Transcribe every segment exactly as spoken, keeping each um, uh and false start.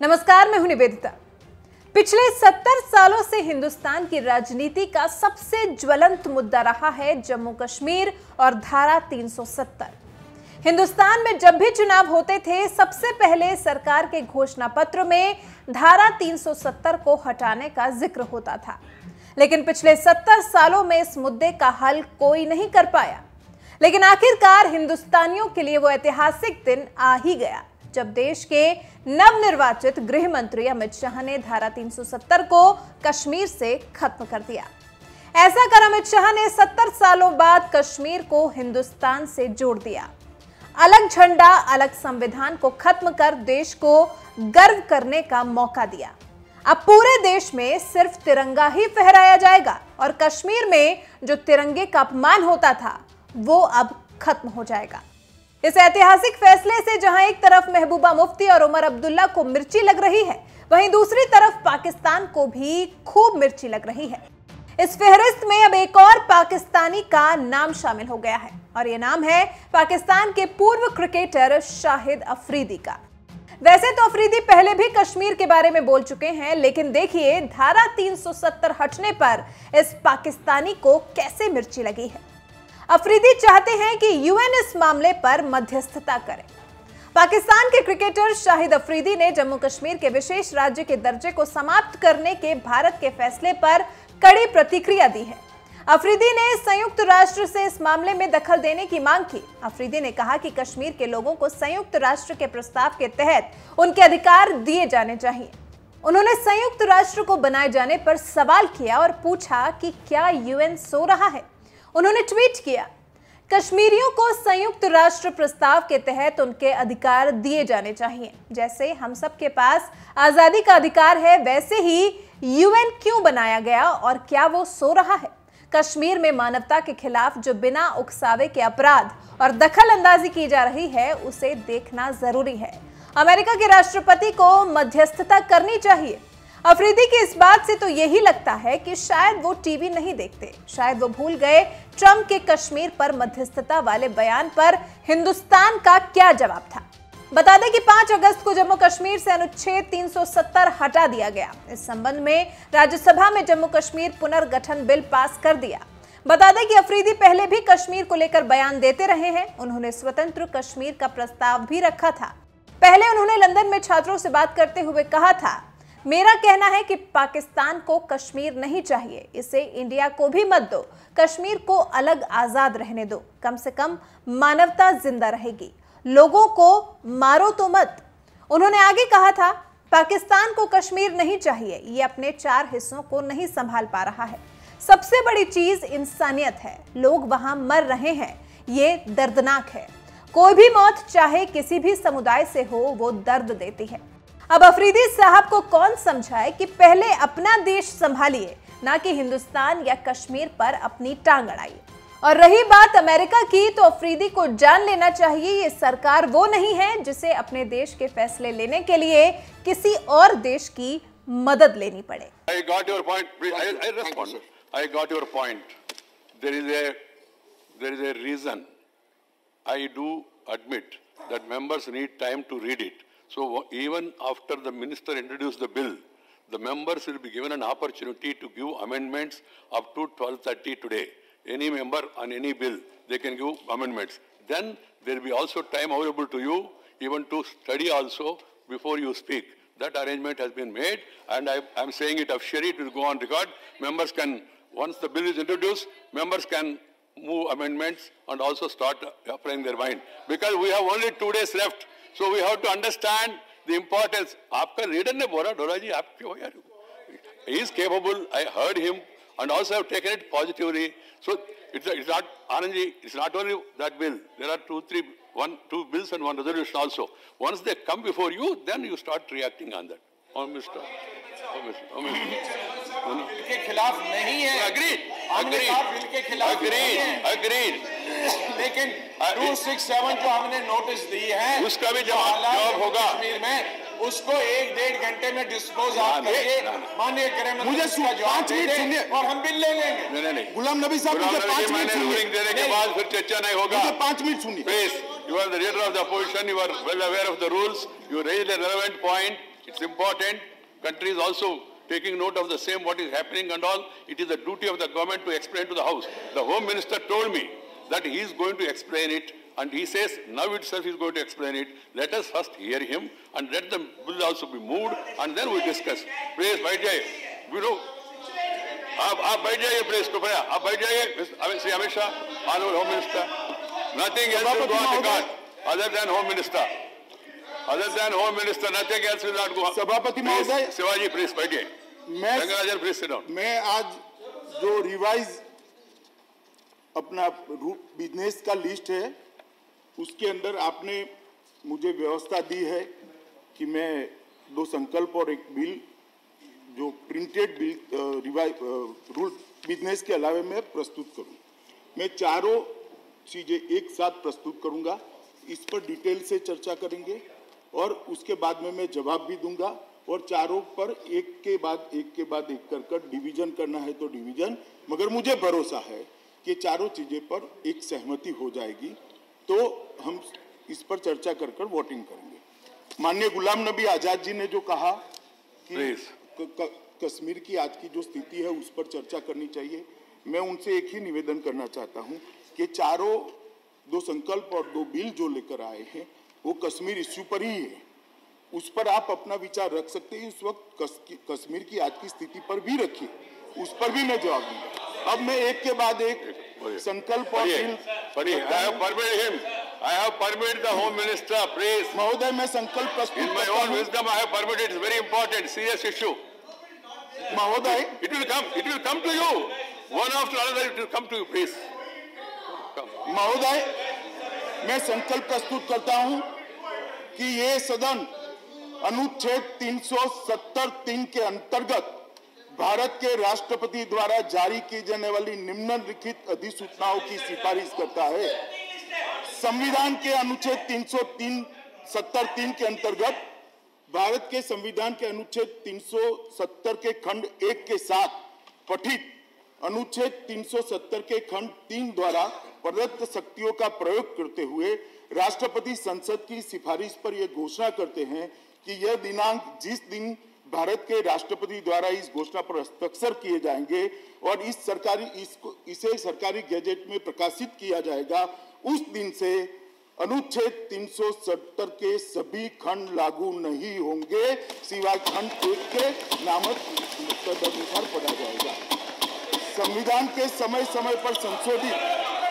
नमस्कार, मैं हूं निवेदिता। पिछले सत्तर सालों से हिंदुस्तान की राजनीति का सबसे ज्वलंत मुद्दा रहा है जम्मू कश्मीर और धारा तीन सौ सत्तर। हिंदुस्तान में जब भी चुनाव होते थे, सबसे पहले सरकार के घोषणा पत्र में धारा तीन सौ सत्तर को हटाने का जिक्र होता था। लेकिन पिछले सत्तर सालों में इस मुद्दे का हल कोई नहीं कर पाया। लेकिन आखिरकार हिंदुस्तानियों के लिए वो ऐतिहासिक दिन आ ही गया जब देश के नवनिर्वाचित गृह मंत्री अमित शाह ने धारा तीन सौ सत्तर को कश्मीर से खत्म कर दिया। ऐसा कर अमित शाह ने सत्तर सालों बाद कश्मीर को हिंदुस्तान से जोड़ दिया। अलग झंडा, अलग संविधान को खत्म कर देश को गर्व करने का मौका दिया। अब पूरे देश में सिर्फ तिरंगा ही फहराया जाएगा और कश्मीर में जो तिरंगे का अपमान होता था वो अब खत्म हो जाएगा। इस ऐतिहासिक फैसले से जहां एक तरफ महबूबा मुफ्ती और उमर अब्दुल्ला को मिर्ची लग रही है, वहीं दूसरी तरफ पाकिस्तान को भी खूब मिर्ची लग रही है। इस फहरिस्त में अब एक और पाकिस्तानी का नाम शामिल हो गया है और यह नाम है पाकिस्तान के पूर्व क्रिकेटर शाहिद अफरीदी का। वैसे तो अफरीदी पहले भी कश्मीर के बारे में बोल चुके हैं, लेकिन देखिए धारा तीन सौ सत्तर हटने पर इस पाकिस्तानी को कैसे मिर्ची लगी है। अफरीदी चाहते हैं कि यूएन इस मामले पर मध्यस्थता करे। पाकिस्तान के क्रिकेटर शाहिद अफरीदी ने जम्मू कश्मीर के विशेष राज्य के दर्जे को समाप्त करने के भारत के फैसले पर कड़ी प्रतिक्रिया दी है। अफरीदी ने संयुक्त राष्ट्र से इस मामले में दखल देने की मांग की। अफरीदी ने कहा कि कश्मीर के लोगों को संयुक्त राष्ट्र के प्रस्ताव के तहत उनके अधिकार दिए जाने चाहिए। उन्होंने संयुक्त राष्ट्र को बनाए जाने पर सवाल किया और पूछा कि क्या यूएन सो रहा है। उन्होंने ट्वीट किया, कश्मीरियों को संयुक्त राष्ट्र प्रस्ताव के तहत उनके अधिकार दिए जाने चाहिए। जैसे हम सब के पास आजादी का अधिकार है, वैसे ही यूएन क्यों बनाया गया और क्या वो सो रहा है? कश्मीर में मानवता के खिलाफ जो बिना उकसावे के अपराध और दखल अंदाजी की जा रही है, उसे देखना जरूरी है। अमेरिका के राष्ट्रपति को मध्यस्थता करनी चाहिए। अफरीदी की इस बात से तो यही लगता है कि शायद वो टीवी नहीं देखते, शायद वो भूल गए ट्रंप के कश्मीर पर मध्यस्थता वाले बयान पर हिंदुस्तान का क्या जवाब था। बता दें कि पांच अगस्त को जम्मू कश्मीर से अनुच्छेद तीन सौ सत्तर हटा दिया गया। इस संबंध में राज्यसभा में जम्मू कश्मीर पुनर्गठन बिल पास कर दिया। बता दें कि अफरीदी पहले भी कश्मीर को लेकर बयान देते रहे हैं। उन्होंने स्वतंत्र कश्मीर का प्रस्ताव भी रखा था। पहले उन्होंने लंदन में छात्रों से बात करते हुए कहा था, मेरा कहना है कि पाकिस्तान को कश्मीर नहीं चाहिए, इसे इंडिया को भी मत दो, कश्मीर को अलग आजाद रहने दो, कम से कम मानवता जिंदा रहेगी, लोगों को मारो तो मत। उन्होंने आगे कहा था, पाकिस्तान को कश्मीर नहीं चाहिए, ये अपने चार हिस्सों को नहीं संभाल पा रहा है। सबसे बड़ी चीज इंसानियत है, लोग वहां मर रहे हैं, ये दर्दनाक है। कोई भी मौत चाहे किसी भी समुदाय से हो, वो दर्द देती है। अब अफरीदी साहब को कौन समझाए कि पहले अपना देश संभालिए, ना कि हिंदुस्तान या कश्मीर पर अपनी टांग अड़ाइए। और रही बात अमेरिका की, तो अफरीदी को जान लेना चाहिए ये सरकार वो नहीं है जिसे अपने देश के फैसले लेने के लिए किसी और देश की मदद लेनी पड़े। I got your point. I, I respond. I got your point. There is a there is a reason. I do admit that members need time to read it. So even after the minister introduced the bill, the members will be given an opportunity to give amendments up to twelve thirty today. Any member on any bill, they can give amendments. Then there will be also time available to you even to study also before you speak. That arrangement has been made, and I am saying it officially, it will go on record. Members can, once the bill is introduced, members can move amendments and also start applying their mind. Because we have only two days left. So we have to understand the importance. आपका leader ने बोला, डोरा जी आप क्यों यार? He is capable. I heard him, and also have taken it positively. So it's, it's not Anand ji, it's not only that bill. There are two, three, one, two bills and one resolution also. Once they come before you, then you start reacting on that. Oh, Mister Oh, Mister Oh, Mister bill के खिलाफ नहीं है। Agreed. हमने कहा bill के खिलाफ नहीं है। Agreed. लेकिन दो सौ सड़सठ जो हमने नोटिस दी है, उसका भी जवाब जवाब होगा। कश्मीर में उसको एक डेढ़ घंटे में डिस्पोज आप करिए। माननीय गृह मंत्री मुझे उसका जवाब पाँच मिनट सुनिए और हम बिल ले लेंगे। नहीं नहीं नहीं गुलाम नबी साहब मुझे पाँच मिनट सुनिए। देने के बाद फिर चर्चा नहीं होगा। मुझे पाँच मिनट सुनिए। Please, you are the leader of the opposition. You are well aware of the rules. You raised a relevant point. It's important. Country is also taking note of the same what is happening and all. It is the duty of the government to explain to the House. The Home Minister told me that he is going to explain it, and he says now itself he is going to explain it. Let us first hear him and let the bill also be moved, and then we discuss. Please, बैठ जाइए. You know, आप आप बैठ जाइए please कृपया. आप बैठ जाइए. Shri Amit Shah, Honorable Home Minister. Nothing else will go on the card other than Home Minister. Other than Home Minister, nothing else will not go. सभापति महोदय, शिवाजी प्लीज बैठिए. मैं रंगराजन प्लीज सिट डाउन. मैं आज जो रिवाइज अपना बिजनेस का लिस्ट है उसके अंदर आपने मुझे व्यवस्था दी है कि मैं दो संकल्प और एक बिल जो printed bill revise rule business के अलावे मैं प्रस्तुत करूं. मैं चारों चीजें एक साथ प्रस्तुत करूंगा. इस पर डिटेल से चर्चा करेंगे और उसके बाद में मैं जवाब भी दूंगा, और चारों पर एक के बाद एक के बाद एक कर कर डिवीजन करना है तो डिवीजन. मगर मुझे भरोसा है कि चारों चीजें पर एक सहमति हो जाएगी, तो हम इस पर चर्चा कर कर वोटिंग करेंगे. माननीय गुलाम नबी आजाद जी ने जो कहा कि क, क, कश्मीर की आज की जो स्थिति है उस पर चर्चा करनी चाहिए, मैं उनसे एक ही निवेदन करना चाहता हूं कि चारों दो संकल्प और दो बिल जो लेकर आए हैं वो कश्मीर इश्यू पर ही है. उस पर आप अपना विचार रख सकते हैं. इस वक्त कस, कश्मीर की आज की स्थिति पर भी रखिए, उस पर भी मैं जवाब दूंगा. अब मैं एक के बाद एक संकल्प और bill. I have permitted him. I have permitted the Home Minister, please. महोदय, मैं संकल्प प्रस्तुत In my own wisdom, I have permitted. It's very important, serious issue. महोदय, it will come. It will come to you. One after another, it will come to you, please. महोदय, मैं संकल्प प्रस्तुत करता हूं कि ये सदन अनुच्छेद तीन सौ सत्तर तीन के अंतर्गत भारत के राष्ट्रपति द्वारा जारी की जाने वाली निम्नलिखित अधिसूचनाओं की सिफारिश करता है. संविधान के अनुच्छेद तीन सौ सत्तर तीन के अंतर्गत भारत के संविधान के अनुच्छेद तीन सौ सत्तर के खंड एक के साथ पठित अनुच्छेद तीन सौ सत्तर के खंड तीन द्वारा प्रदत्त शक्तियों का प्रयोग करते हुए राष्ट्रपति संसद की सिफारिश पर यह घोषणा करते हैं कि यह दिनांक जिस दिन भारत के राष्ट्रपति द्वारा इस घोषणा पर हस्ताक्षर किए जाएंगे और इस सरकारी इसको इसे सरकारी गैजेट में प्रकाशित किया जाएगा, उस दिन से अनुच्छेद तीन सौ सत्तर के सभी खंड लागू नहीं होंगे, सिवाय खंड एक के नामक तदनुसार पढ़ा जाएगा. संविधान के समय समय पर संशोधित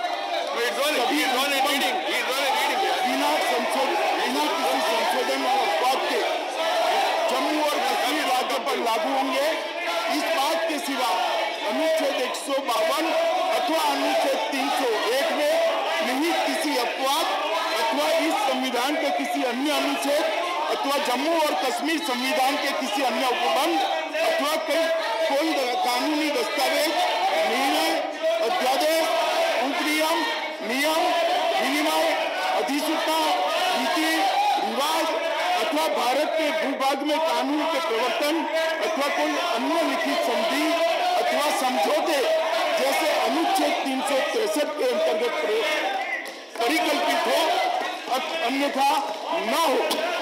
बिना संशोधन बिना किसी संशोधन और अपवाद के जम्मू और कश्मीर राज्य पर लागू होंगे. इस बात के सिवा अनुच्छेद एक सौ बावन अथवा अनुच्छेद तीन सौ एक में निहित किसी अपवाद अथवा इस संविधान के किसी अन्य अनुच्छेद अथवा जम्मू और कश्मीर संविधान के किसी अन्य उपबंध अथवा कोई कानूनी दस्तावेज, निर्णय, अध्यादेश, उपनियम, नियम, विनिमय, अधिसूचना, नीति, रिवाज अथवा भारत के भूभाग में कानून के प्रवर्तन अथवा कोई अन्य लिखित संधि अथवा समझौते जैसे अनुच्छेद तीन सौ तिरसठ के अंतर्गत परिकल्पित हो, अन्यथा न हो.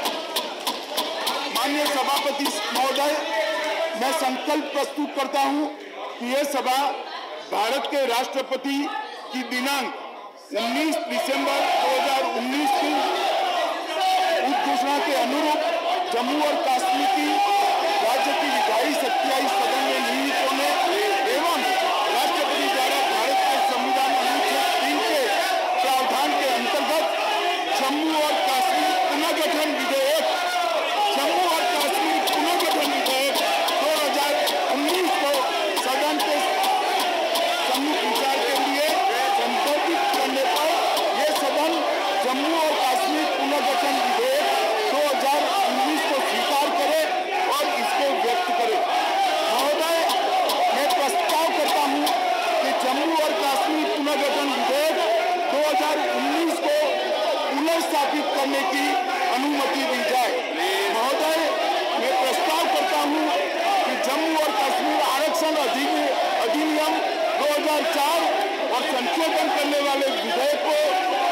माननीय सभापति महोदय, मैं संकल्प प्रस्तुत करता हूं कि यह सभा भारत के राष्ट्रपति की दिनांक उन्नीस दिसंबर दो हज़ार उन्नीस की उद्घोषणा के अनुरूप जम्मू और कश्मीर की राज्य की विधायी शक्तियां इस सदन में निहित होने एवं राष्ट्रपति द्वारा भारत के संविधान अनुच्छेद तीन के प्रावधान के अंतर्गत जम्मू और कश्मीर पुनर्गठन विधेयक जम्मू और कश्मीर पुनर्गठन विधेयक दो हजार उन्नीस को सदन के सम्मुख विचार के लिए संशोधित करने पर यह सदन जम्मू और कश्मीर पुनर्गठन विधेयक दो हजार उन्नीस को स्वीकार करे और इसको व्यक्त करे. महोदय, मैं प्रस्ताव करता हूं कि जम्मू और कश्मीर पुनर्गठन विधेयक दो हजार उन्नीस को पुनर्स्थापित करने की अनुमति दी जाए. महोदय, मैं प्रस्ताव करता हूं कि जम्मू और कश्मीर आरक्षण अधिनियम दो हजार चार और संशोधन करने वाले विधेयक को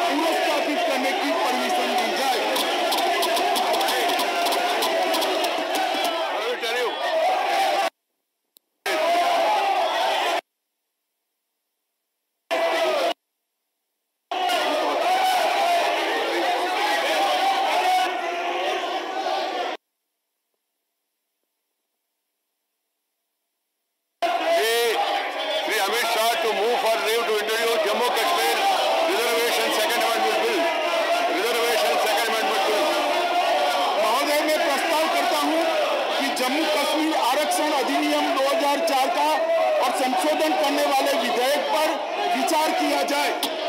पुनर्स्थापित करने की परमिशन दी जाए. प्रशासन अधिनियम दो हज़ार चार का और संशोधन करने वाले विधेयक पर विचार किया जाए।